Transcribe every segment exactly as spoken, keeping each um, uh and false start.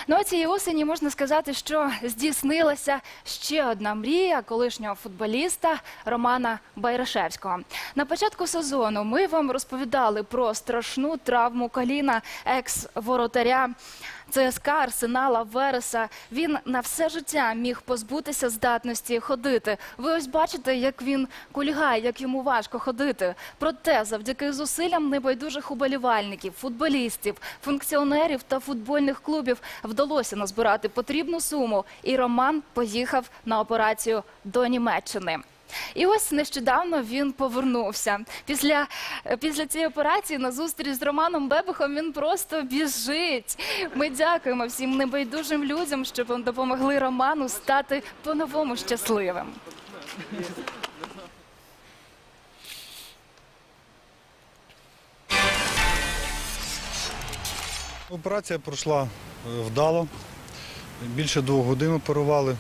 Ну а цієї осені можна сказати, що здійснилася ще одна мрія колишнього футболіста Романа Байрашевського. На початку сезону ми вам розповідали про страшну травму коліна екс-воротаря ЦСКА, Арсенала, Вереса. Він на все життя міг позбутися здатності ходити. Ви ось бачите, як він кульгає, як йому важко ходити. Проте, завдяки зусиллям небайдужих уболівальників, футболістів, функціонерів та футбольних клубів вдалося назбирати потрібну суму, і Роман поїхав на операцію до Німеччини. І ось нещодавно він повернувся. Після, після цієї операції на зустріч з Романом Бебехом він просто біжить. Ми дякуємо всім небайдужим людям, що допомогли Роману стати по-новому щасливим. Операція пройшла вдало. Більше двох годин оперували.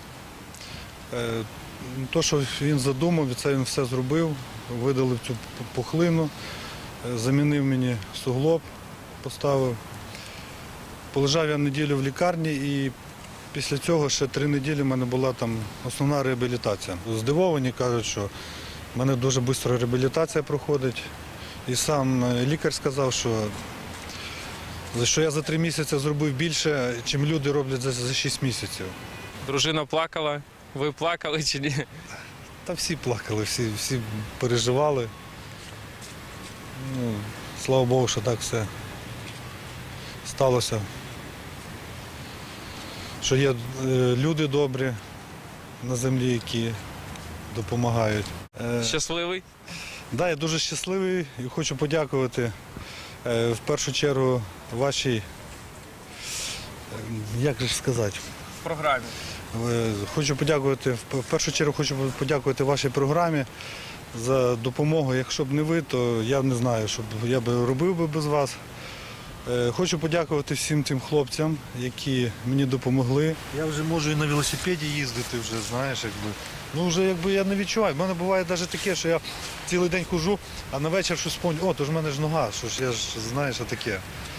Те, що він задумав, це він все зробив, видалив цю пухлину, замінив мені суглоб, поставив. Полежав я неділю в лікарні і після цього ще три неділі в мене була там основна реабілітація. Здивовані, кажуть, що в мене дуже швидко реабілітація проходить. І сам лікар сказав, що, що я за три місяці зробив більше, ніж люди роблять за, за шість місяців. Дружина плакала. Ви плакали чи ні? Та всі плакали, всі, всі переживали. Ну, слава Богу, що так все сталося. Що є люди добрі на землі, які допомагають. Щасливий? Так, да, я дуже щасливий і хочу подякувати в першу чергу вашій, як же сказати? Програмі. Хочу подякувати, в першу чергу хочу подякувати вашій програмі за допомогу. Якщо б не ви, то я не знаю, що я би робив би без вас. Хочу подякувати всім тим хлопцям, які мені допомогли. Я вже можу і на велосипеді їздити, вже, знаєш, якби. Ну, вже якби я не відчуваю. У мене буває навіть таке, що я цілий день хожу, а на вечір щось пам'ятаю, о, то ж в мене ж нога, що ж я ж, знаєш, таке.